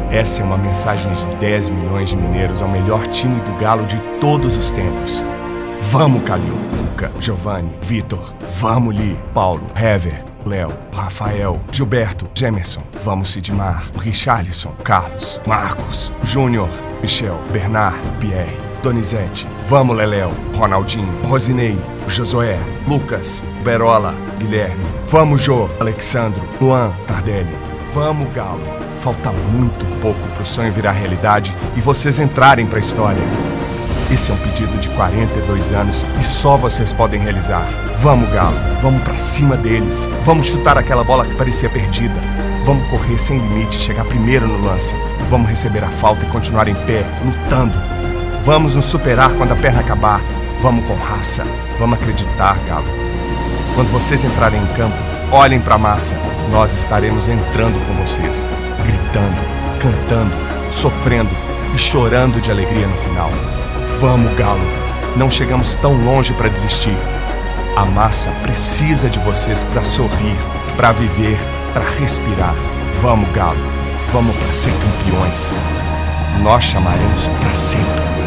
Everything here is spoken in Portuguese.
Essa é uma mensagem de 10 milhões de mineiros ao melhor time do Galo de todos os tempos. Vamos, Calil, Luca, Giovanni, Vitor, vamos, Li, Paulo, Hever, Léo, Rafael, Gilberto, Gemerson, vamos, Sidmar, Richarlison, Carlos, Marcos, Júnior, Michel, Bernard, Pierre, Donizete, vamos, Leléo, Ronaldinho, Rosinei, Josué, Lucas, Berola, Guilherme, vamos, Jô, Alexandro, Luan, Tardelli, vamos, Galo. Falta muito pouco pro sonho virar realidade e vocês entrarem pra história. Esse é um pedido de 42 anos e só vocês podem realizar. Vamos, Galo, vamos pra cima deles. Vamos chutar aquela bola que parecia perdida. Vamos correr sem limite, chegar primeiro no lance. Vamos receber a falta e continuar em pé, lutando. Vamos nos superar quando a perna acabar. Vamos com raça. Vamos acreditar, Galo. Quando vocês entrarem em campo, olhem pra massa. Nós estaremos entrando com vocês, gritando, cantando, sofrendo e chorando de alegria no final. Vamos, Galo! Não chegamos tão longe para desistir. A massa precisa de vocês para sorrir, para viver, para respirar. Vamos, Galo! Vamos para ser campeões. Nós chamaremos para sempre.